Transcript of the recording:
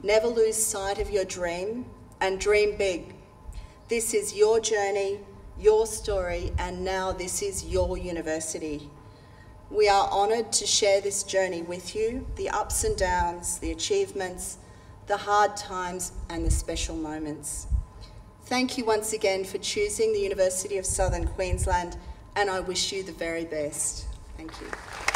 Never lose sight of your dream and dream big. This is your journey, your story, and now this is your university. We are honoured to share this journey with you, the ups and downs, the achievements, the hard times, and the special moments. Thank you once again for choosing the University of Southern Queensland, and I wish you the very best. Thank you.